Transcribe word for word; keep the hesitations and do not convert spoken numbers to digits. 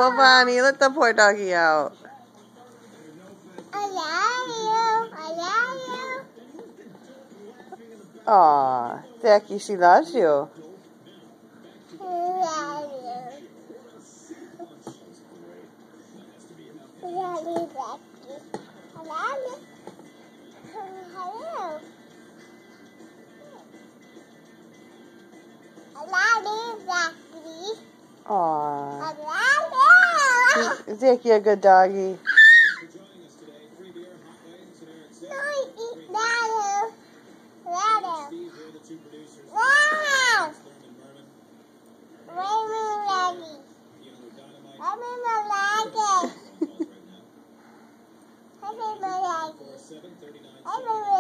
Oh, Bonnie, let the poor doggy out. I love you. I love you. Aw, Zacky, she loves you. I love you. I love you, Zacky. I love you. Hello. I love you, Zacky. Aw. I love you. Is Zacky a good doggy? No, eat that. That. Wow. Raymond Leggy. Raymond Leggy. Raymond Leggy. Raymond